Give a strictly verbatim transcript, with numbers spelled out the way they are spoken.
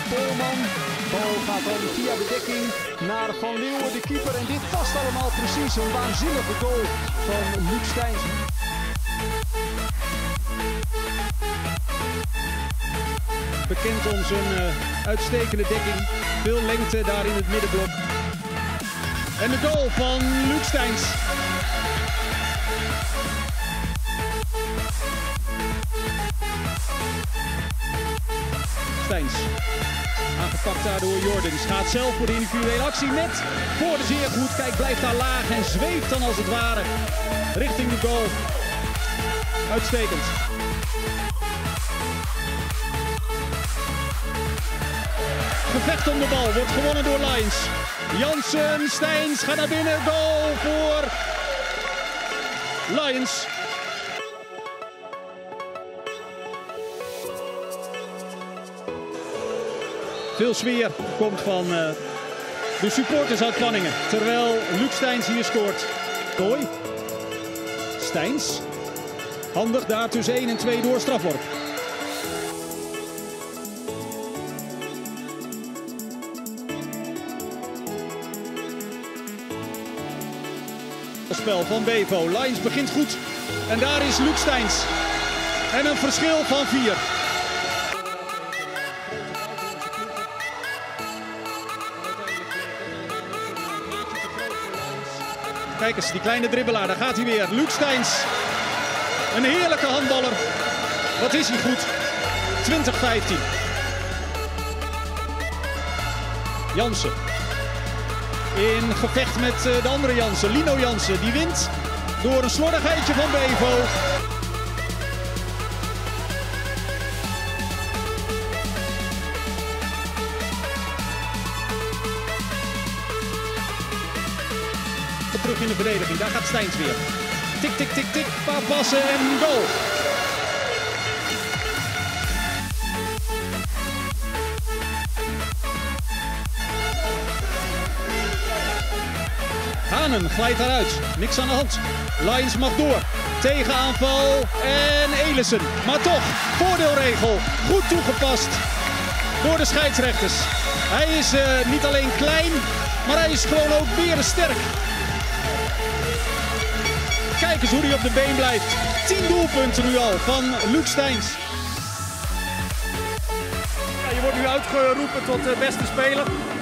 Polman. Bal gaat dan via de dekking naar Van Leeuwen, de keeper. En dit past allemaal precies. Een waanzinnige goal van Luc Steins. Bekend om zijn uh, uitstekende dekking. Veel lengte daar in het middenblok. En de goal van Luc Steins. Steins. Aangepakt daar door Jordens. Gaat zelf voor de individuele actie. Net voor de zeer goed. Kijk, blijft daar laag en zweeft dan als het ware richting de goal. Uitstekend. Gevecht om de bal. Wordt gewonnen door Lions. Jansen, Steins gaat naar binnen. Goal voor Lions. Veel sfeer komt van uh, de supporters uit Panningen. Terwijl Luc Steins hier scoort. Tooi. Steins. Handig daar tussen één en twee door strafworp. Spel van Bevo. Lions begint goed. En daar is Luc Steins. En een verschil van vier. Kijk eens, die kleine dribbelaar, daar gaat hij weer. Luc Steins. Een heerlijke handballer. Wat is hij goed. twintig vijftien. Jansen. In gevecht met de andere Jansen. Lino Jansen, die wint door een slordigheidje van Bevo. Terug in de verdediging, daar gaat Steins weer. Tik, tik, tik, tik, paar passen en goal. Hanen glijdt daaruit, niks aan de hand. Lions mag door, tegenaanval en Elissen. Maar toch, voordeelregel, goed toegepast door de scheidsrechters. Hij is uh, niet alleen klein, maar hij is gewoon ook berensterk. Kijk eens hoe hij op de been blijft. tien doelpunten nu al van Luc Steins. Ja, je wordt nu uitgeroepen tot de beste speler.